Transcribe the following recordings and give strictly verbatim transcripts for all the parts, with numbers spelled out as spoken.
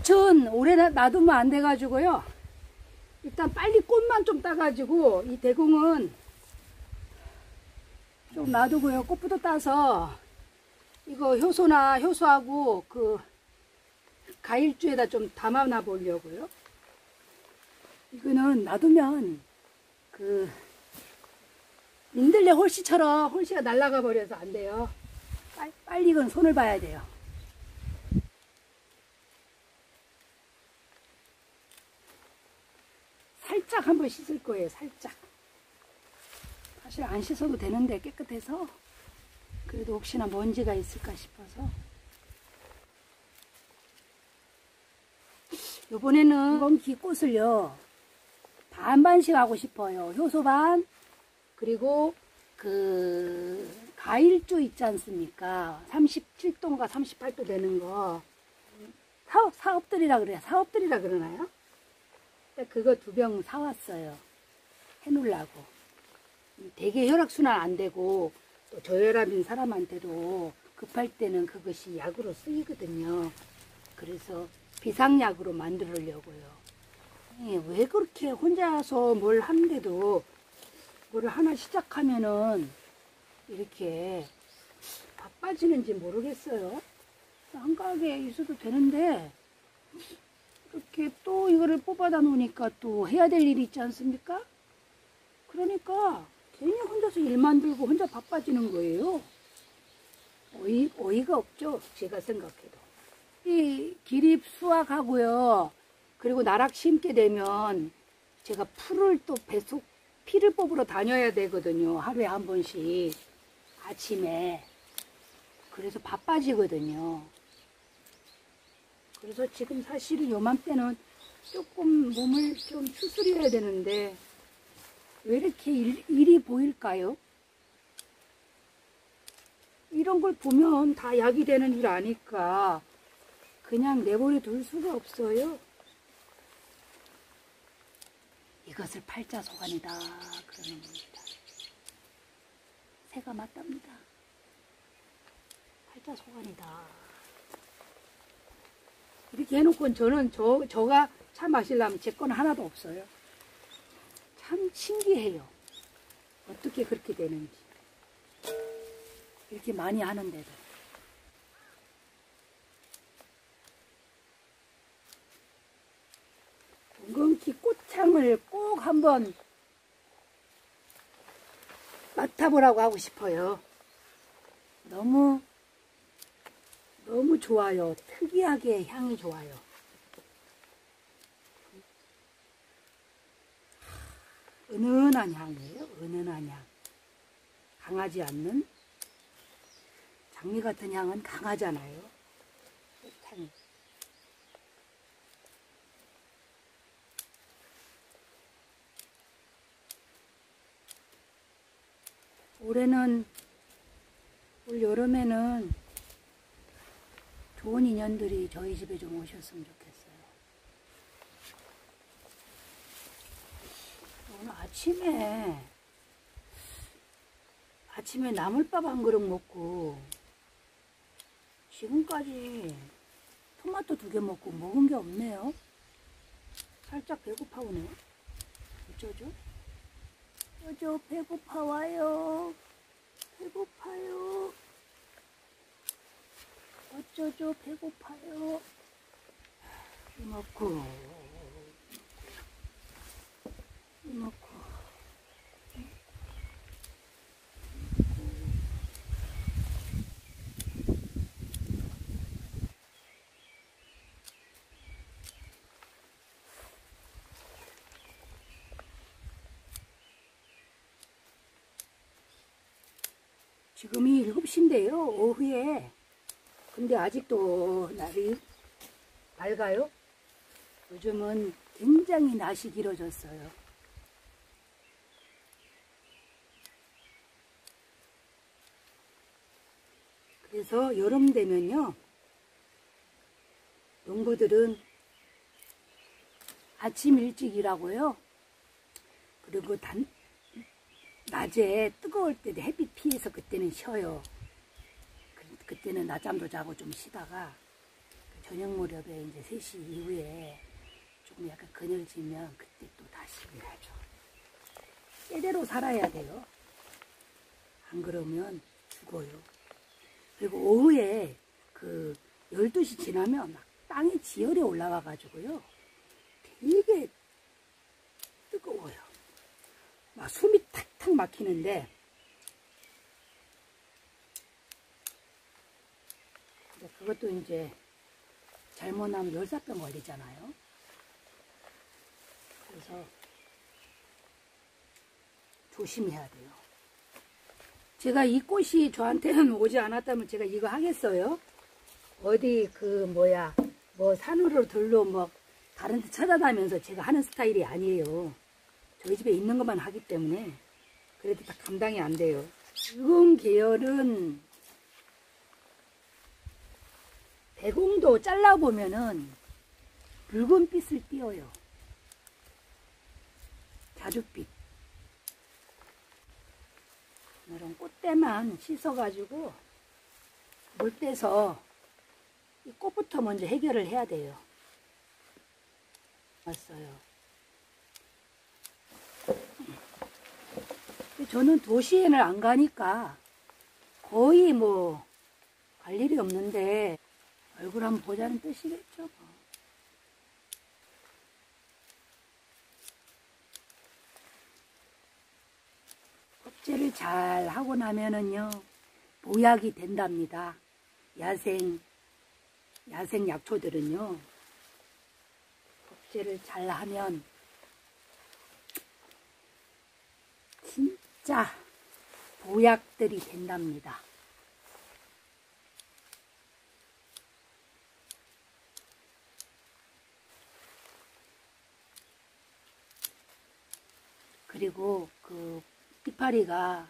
꽃은 오래 놔두면 안 돼가지고요. 일단 빨리 꽃만 좀 따가지고 이 대궁은 좀 놔두고요. 꽃부터 따서 이거 효소나 효소하고 그 가일주에다 좀 담아놔 보려고요. 이거는 놔두면 그 민들레 홀씨처럼 홀씨가 날아가 버려서 안 돼요. 빨리, 빨리 이건 손을 봐야 돼요. 살짝 한번 씻을 거예요. 살짝. 사실 안 씻어도 되는데 깨끗해서 그래도 혹시나 먼지가 있을까 싶어서 요번에는 이건 꽃을요 반반씩 하고 싶어요. 효소 반 그리고 그 가일주 있지 않습니까? 삼십칠 도인가 삼십팔 도 되는 거 사업, 사업들이라 그래요. 사업들이라 그러나요? 그거 두 병 사왔어요. 해놓으려고. 되게 혈액순환 안 되고 또 저혈압인 사람한테도 급할 때는 그것이 약으로 쓰이거든요. 그래서 비상약으로 만들려고요. 왜 그렇게 혼자서 뭘 하는데도 뭘 하나 시작하면은 이렇게 바빠지는지 모르겠어요. 한가하게 있어도 되는데 이렇게 또 이거를 뽑아다 놓으니까 또 해야 될 일이 있지 않습니까? 그러니까 괜히 혼자서 일만 들고 혼자 바빠지는 거예요. 어이, 어이가 없죠. 제가 생각해도. 이 기립 수확하고요. 그리고 나락 심게 되면 제가 풀을 또 배속 피를 뽑으러 다녀야 되거든요. 하루에 한 번씩 아침에. 그래서 바빠지거든요. 그래서 지금 사실은 요맘때는 조금 몸을 좀 추스려야 되는데 왜 이렇게 일, 일이 보일까요? 이런 걸 보면 다 약이 되는 줄 아니까 그냥 내버려 둘 수가 없어요. 이것을 팔자소관이다 그러는 겁니다. 새가 맞답니다. 팔자소관이다. 이렇게 해놓고 저는 저, 저가 차 마시려면 제 건 하나도 없어요. 참 신기해요. 어떻게 그렇게 되는지. 이렇게 많이 하는데도. 엉겅퀴 꽃향을 꼭 한번 맡아보라고 하고 싶어요. 너무 너무 좋아요. 특이하게 향이 좋아요. 은은한 향이에요. 은은한 향. 강하지 않는 장미 같은 향은 강하잖아요. 향이. 올해는 올 여름에는 좋은 인연들이 저희 집에 좀 오셨으면 좋겠어요. 오늘 아침에 아침에 나물밥 한 그릇 먹고 지금까지 토마토 두 개 먹고 먹은 게 없네요. 살짝 배고파 오네요. 어쩌죠? 어쩌죠? 배고파 와요. 배고파요. 어쩌죠? 배고파요. 이먹고 이먹고 지금이 일곱 시인데요. 오후에. 근데 아직도 날이 밝아요. 요즘은 굉장히 낮이 길어졌어요. 그래서 여름 되면요. 농부들은 아침 일찍 일하고요. 그리고 단, 낮에 뜨거울 때 햇빛 피해서 그때는 쉬어요. 그, 그때는 낮잠도 자고 좀 쉬다가 저녁 무렵에 이제 세 시 이후에 조금 약간 그늘지면 그때 또 다시 해야죠. 때대로 살아야 돼요. 안 그러면 죽어요. 그리고 오후에 그 열두 시 지나면 막 땅에 지열이 올라와 가지고요. 되게 뜨거워요. 막 숨이 탁탁 막히는데 그것도 이제 잘못하면 열사병 걸리잖아요. 그래서 조심해야 돼요. 제가 이 꽃이 저한테는 오지 않았다면 제가 이거 하겠어요? 어디 그 뭐야 뭐 산으로 들로 뭐 다른 데 찾아다니면서 제가 하는 스타일이 아니에요. 저희 집에 있는 것만 하기 때문에 그래도 다 감당이 안 돼요. 붉은 계열은 대공도 잘라보면은 붉은 빛을 띄어요. 자줏빛. 이런 꽃대만 씻어가지고 물 빼서 이 꽃부터 먼저 해결을 해야 돼요. 왔어요. 저는 도시에는 안 가니까 거의 뭐 갈 일이 없는데 얼굴 한번 보자는 뜻이겠죠. 뭐. 껍질을 잘 하고 나면은요 보약이 된답니다. 야생 야생 약초들은요 껍질을 잘 하면 진짜 보약들이 된답니다. 그리고 그 이파리가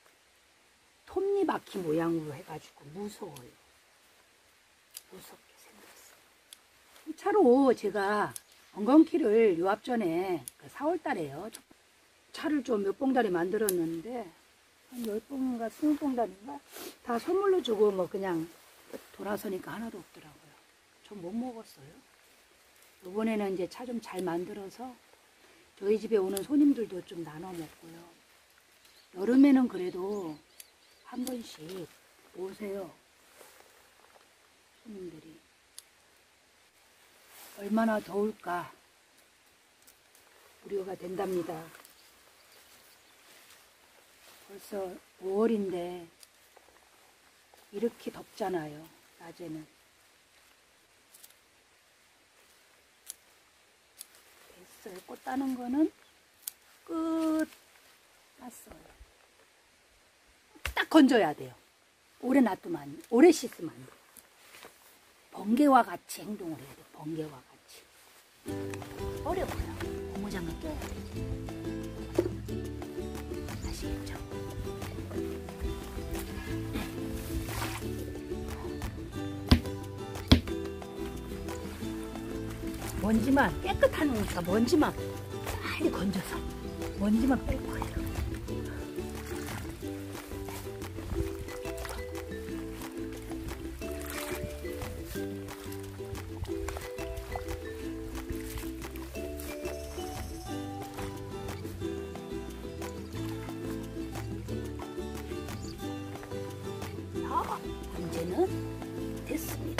톱니바퀴 모양으로 해가지고 무서워요. 무섭게 생겼어요. 차로 제가 엉겅퀴를 요 앞전에 사월 달에요. 차를 좀 몇 봉다리 만들었는데 한 열 봉인가 스무 봉다리인가 다 선물로 주고 뭐 그냥 돌아서니까 하나도 없더라고요. 전 못 먹었어요. 이번에는 이제 차 좀 잘 만들어서 저희 집에 오는 손님들도 좀 나눠 먹고요. 여름에는 그래도 한 번씩 오세요. 손님들이. 얼마나 더울까 우려가 된답니다. 벌써 오월인데 이렇게 덥잖아요. 낮에는. 됐어요. 꽃 따는 거는 끝 땄어요. 딱 건져야 돼요. 오래 놔두면 안 돼. 오래 씻으면 안 돼. 번개와 같이 행동을 해야 돼. 번개와 같이. 어려워요. 고무장갑 껴야 되지. 아시겠죠? 먼지만 깨끗한 거니까 먼지만 빨리 건져서 먼지만 뺄 거예요. 자, 이제는 됐습니다.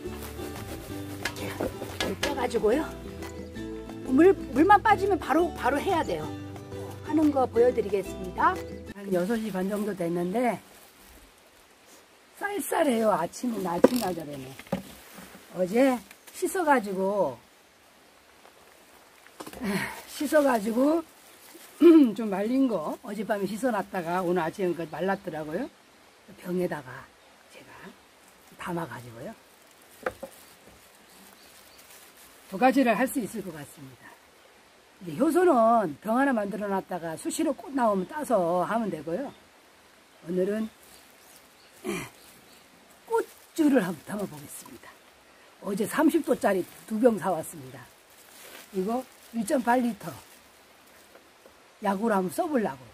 물 빼가지고요. 물, 물만 빠지면 바로, 바로 해야 돼요. 하는 거 보여드리겠습니다. 한 여섯 시 반 정도 됐는데, 쌀쌀해요. 아침은, 아침 나절에는. 어제 씻어가지고, 씻어가지고, 좀 말린 거, 어젯밤에 씻어놨다가 오늘 아침에 말랐더라고요. 병에다가 제가 담아가지고요. 두 가지를 할 수 있을 것 같습니다. 이제 효소는 병 하나 만들어 놨다가 수시로 꽃 나오면 따서 하면 되고요. 오늘은 꽃주를 한번 담아 보겠습니다. 어제 삼십 도짜리 두 병 사왔습니다. 이거 일 점 팔 리터 약으로 한번 써보려고요.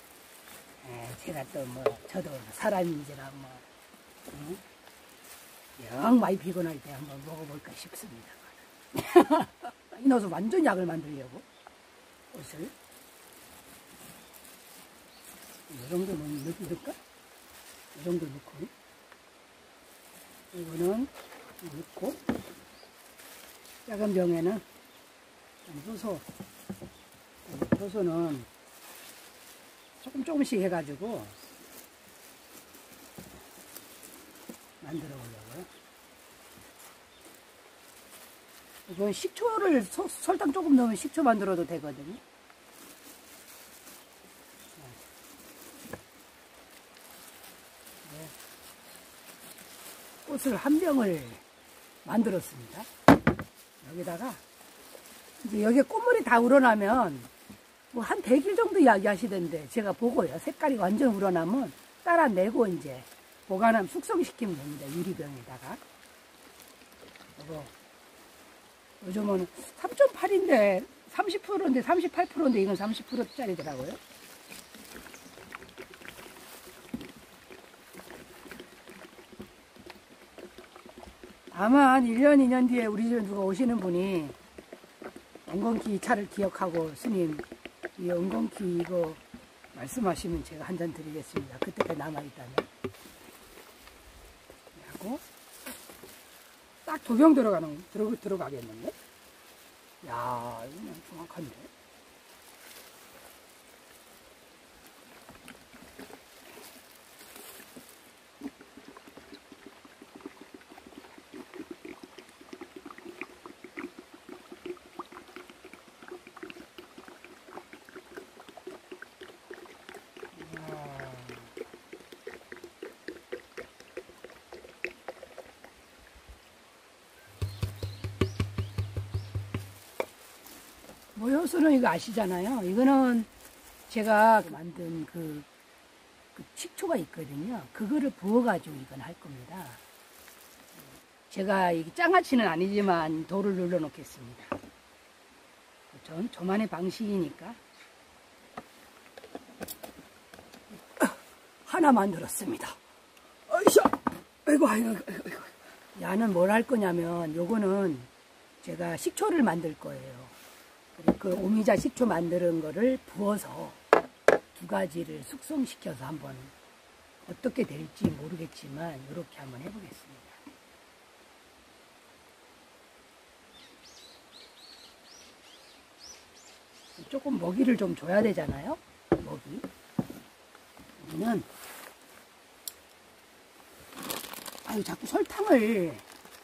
에, 제가 또 뭐 저도 사람인지라 뭐 응? 영 많이 피곤할 때 한번 먹어볼까 싶습니다. 이 넣어서 완전 약을 만들려고 옷을 이 정도는 넣, 넣을까? 이 정도 넣고 이거는 넣고 작은 병에는 효소 효소는 조금 조금씩 해가지고 만들어 보려고요. 이건 식초를 소, 설탕 조금 넣으면 식초 만들어도 되거든요. 네. 꽃을 한 병을 만들었습니다. 여기다가 이제 여기에 꽃물이 다 우러나면 뭐 한 백 일 정도 이야기하시던데 제가 보고요. 색깔이 완전 우러나면 따라내고 이제 보관하면 숙성시키면 됩니다. 유리병에다가. 그리고 요즘은 삼 점 팔인데 삼십 퍼센트인데 삼십팔 퍼센트인데 이건 삼십 퍼센트짜리더라고요. 다만 일 년, 이 년 뒤에 우리 집에 누가 오시는 분이 엉겅퀴 차를 기억하고 스님 이 엉겅퀴 이거 말씀하시면 제가 한 잔 드리겠습니다. 그때까지 남아있다면. 하고 딱 두 병 들어가는 들어, 들어가겠는데? 야, 이건 정확한데? 모효수는 이거 아시잖아요. 이거는 제가 만든 그, 그 식초가 있거든요. 그거를 부어가지고 이건 할 겁니다. 제가 이게 장아찌는 아니지만 돌을 눌러 놓겠습니다. 전 저만의 방식이니까 하나 만들었습니다. 어이샤! 아이고, 아이고, 아이고, 아이고. 야는 뭘 할 거냐면 요거는 제가 식초를 만들 거예요. 그 오미자 식초 만드는 거를 부어서 두 가지를 숙성시켜서 한번 어떻게 될지 모르겠지만 이렇게 한번 해보겠습니다. 조금 먹이를 좀 줘야 되잖아요. 먹이. 여기는 아유 자꾸 설탕을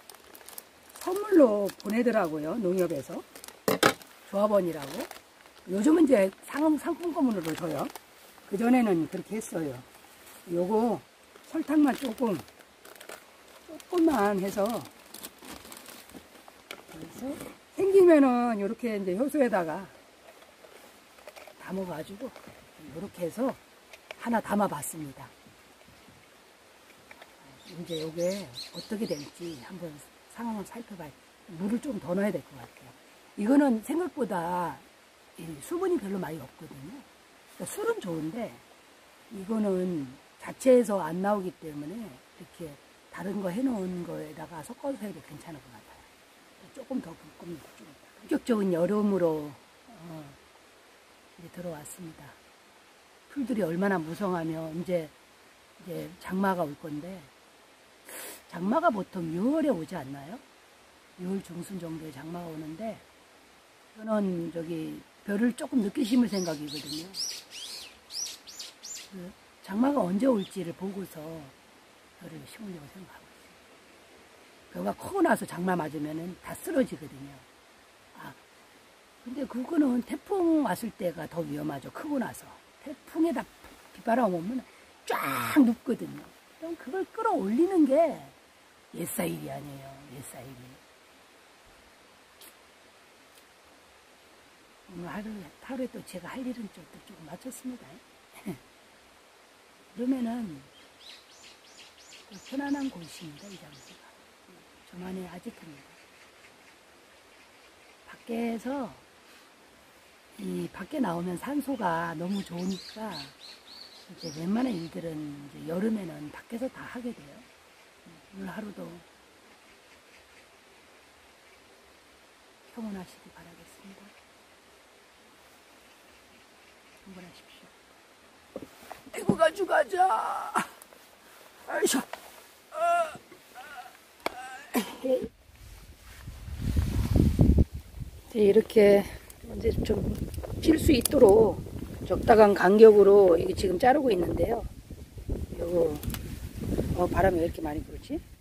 선물로 보내더라고요. 농협에서. 조합원이라고. 요즘은 이제 상, 상품권으로 줘요. 그전에는 그렇게 했어요. 요거 설탕만 조금, 조금만 해서, 그래서 생기면은 요렇게 이제 효소에다가 담아가지고, 요렇게 해서 하나 담아봤습니다. 이제 요게 어떻게 될지 한번 상황을 살펴봐야, 물을 좀 더 넣어야 될 것 같아요. 이거는 생각보다 수분이 별로 많이 없거든요. 그러니까 술은 좋은데 이거는 자체에서 안 나오기 때문에 이렇게 다른 거 해놓은 거에다가 섞어서 해도 괜찮을 것 같아요. 조금 더 붓 겁니다. 본격적인 여름으로 어, 이제 들어왔습니다. 풀들이 얼마나 무성하면 이제 이제 장마가 올 건데 장마가 보통 유월에 오지 않나요? 유월 중순 정도에 장마가 오는데 저는 저기 벼를 조금 늦게 심을 생각이거든요. 그 장마가 언제 올지를 보고서 벼를 심으려고 생각하고 있어요. 벼가 크고 나서 장마 맞으면은 다 쓰러지거든요. 아, 근데 그거는 태풍 왔을 때가 더 위험하죠. 크고 나서. 태풍에다 빗바람 오면 쫙 눕거든요. 그럼 그걸 끌어올리는 게 옛사일이 아니에요. 옛사일이. 오늘 하루에, 하루에 또 제가 할 일은 좀, 조금 마쳤습니다. 그러면은, 편안한 곳입니다, 이 장소가. 저만의 아지트입니다. 밖에서, 이, 밖에 나오면 산소가 너무 좋으니까, 이제 웬만한 일들은 이제 여름에는 밖에서 다 하게 돼요. 오늘 하루도 평온하시기 바라겠습니다. 한번 하십시오. 이거 가져가자. 아이샤. 이렇게 이제 좀 필 수 있도록 적당한 간격으로 이게 지금 자르고 있는데요. 요거 어, 바람이 왜 이렇게 많이 불지?